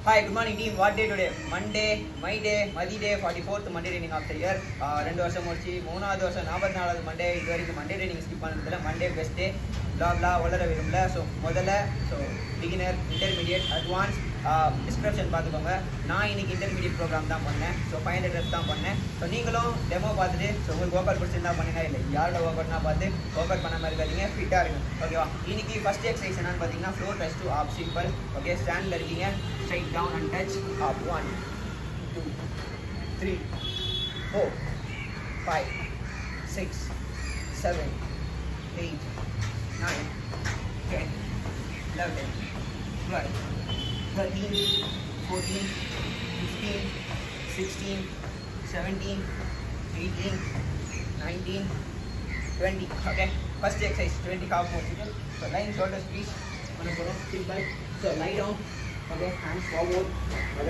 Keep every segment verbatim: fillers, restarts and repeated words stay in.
Hi, good morning team. What day today? Monday, my day, Mathi day, forty-fourth Monday training of the year. ரெண்டு வருஷம் முடிச்சு மூணாவது வருஷம் நாற்பத்தி நாலாவது மண்டே இது வரைக்கும் மண்டே ட்ரைனிங் ஸ்கிப் பண்ணதில்லை. Monday best day blah blah வளர விரும்பல. ஸோ முதல்ல so beginner intermediate advance description பார்த்துக்கோங்க. நான் இன்னைக்கு இன்டர்மீடியட் ப்ரோக்ராம் தான் பண்ணேன். ஸோ ஃபைவ் ஹண்ட்ரட் ரெப்ஸ் தான் பண்ணேன். ஸோ நீங்களும் டெமோ பார்த்துட்டு ஸோ உங்களுக்கு ஒர்க் அவுட் பிடிச்சிருந்தா பண்ணுங்க. இல்லை யாரோட ஒர்க் அவுட்னா பார்த்து ஒர்க் அவுட் பண்ண மாதிரி இருக்காதீங்க, ஃபிட்டாக இருங்க. ஓகேவா? இன்னைக்கு ஃபர்ஸ்ட் எக்ஸசைஸ் என்னன்னு பார்த்தீங்கன்னா floor touch to up simple. Okay, ஸ்டாண்டில் இருக்கீங்க, straight down and touch up. One, two, three, four, five, six, seven, eight, nine, ten, eleven, twelve, thirteen, fourteen, fifteen, sixteen, seventeen, eighteen, nineteen, twenty. Okay, first exercise twenty calf poses. So lying shoulders squeeze. Simple. So lie down. Okay, hands forward. Okay,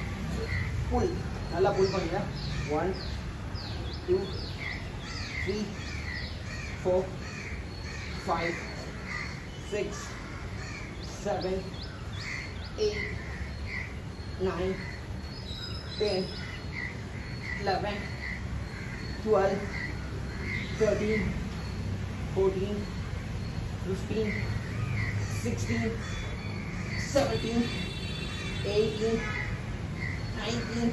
pull. Nalla pull பண்ணுங்க. One, two, three, four, five, six, seven, eight, nine, ten, eleven, twelve, thirteen, fourteen, fifteen, sixteen, seventeen, eighteen, nineteen,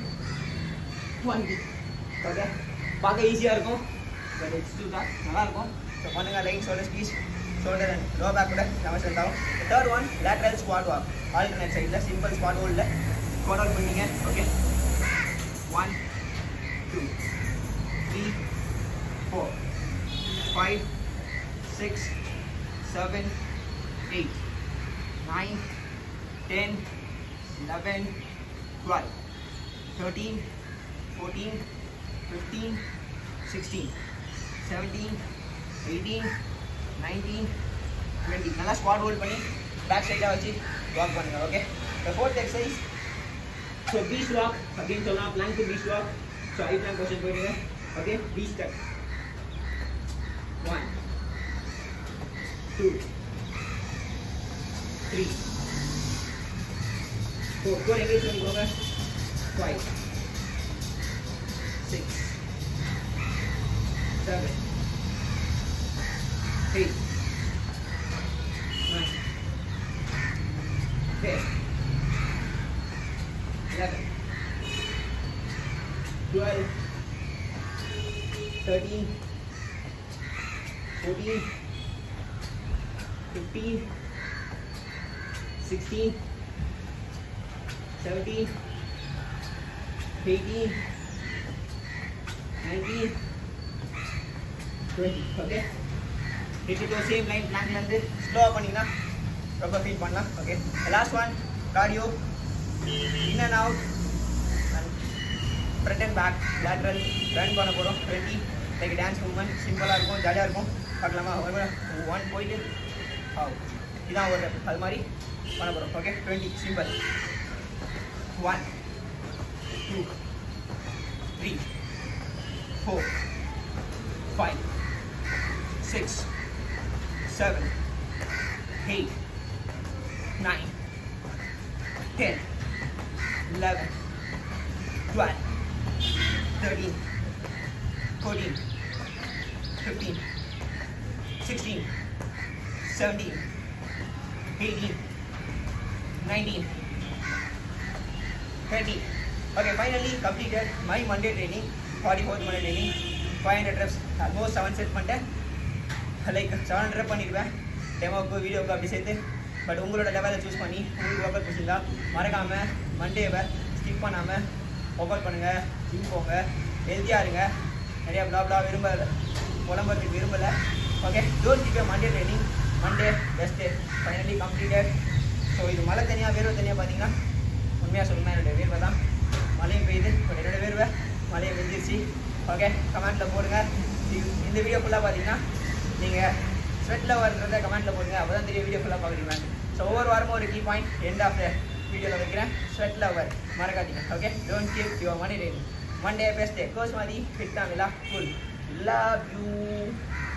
twenty. Okay, பார்க்க ஈஸியாக இருக்கும், but it's two தான் நல்லா இருக்கும். So பண்ணுங்க. Line shoulder speech, shoulder and low back கூட நம்ம strength ஆகும். Third one lateral squat walk. Alternate சைடில் சிம்பிள் ஸ்குவாட் ஹோல்டில் ஸ்குவாட் ஹோல்ட் பண்ணிங்க. Okay, one, two, three, four, five, six, seven, eight, nine, ten, eleven, twelve, thirteen, fourteen, fifteen, sixteen, seventeen, eighteen, nineteen, twenty. நல்லா squat hold பண்ணி back சைடாக வச்சு walk பண்ணுங்க. Okay, the fourth exercise so beach walk அப்படின்னு சொல்லலாம். Plank to beach walk. So I plank position போயிடுங்க. Okay, beach step. One, two, three, four, four engage பண்ணிக்கோங்க. five, six, seven, eight, nine, ten, eleven, twelve, thirteen, fourteen, fifteen, sixteen, seventeen, eighteen, nineteen, twenty. Okay, hit it to same line plank length. Slow பண்ணினா ரொம்ப feel பண்ணலாம். Okay, the last one cardio, in and out and front and back lateral run பண்ண போறோம். twenty like dance movement. சிம்பிளா இருக்கும், ஜாலியா இருக்கும். பார்க்கலாமா? one போயிட்டு out. இதான் ஒரு அது மாதிரி பண்ண போறோம். Okay, twenty simple. one, two, three, four, five, six, seven, eight, nine, ten, eleven, twelve, thirteen, fourteen, fifteen, sixteen, seventeen, eighteen, nineteen, twenty. Okay, finally completed my Monday training, forty-fourth Monday training. five hundred reps, almost seven set பண்ணிட்டேன். Like seven hundred பண்ணிடுவேன் டெமோக்கு வீடியோக்கு அப்படி சேர்த்து. But உங்களோட லெவலில் choose பண்ணி உங்களுக்கு work out பிடிச்சிருந்தா மறக்காமல் மண்டேவை ஸ்கிப் பண்ணாமல் ஒர்க் அவுட் பண்ணுங்கள். ஜிம் போங்க, ஹெல்த்தியாக இருங்க. நிறையா பிளா பிளா விரும்பலை, உடம்புக்கு விரும்பலை. Okay, don't keep your Monday training. Monday best day finally completed. So இது மழை தனியாக வேர்வை தனியாக பார்த்தீங்கன்னா உண்மையாக சொல்லணும்னா என்னுடைய வேர்வை தான். மழையும் பெய்யுது, பட் என்னோடய வேர்வை மழையை வெஞ்சிருச்சு. ஓகே, கமெண்ட்டில் போடுங்க. இந்த வீடியோ ஃபுல்லாக பார்த்தீங்கன்னா நீங்கள் ஸ்வெட்டில் வரத கமெண்ட்டில் போடுங்க. அப்போ தான் தெரியும் வீடியோ ஃபுல்லாக பார்க்குறீங்க. ஸோ ஒவ்வொரு வாரமும் ஒரு key point end of the வீடியோவில் வைக்கிறேன். ஸ்வெட்டில் வர் மறக்காதீங்க. Okay, don't keep your Monday. Monday best day. Coach Mathi, fit Tamila, full. Love you.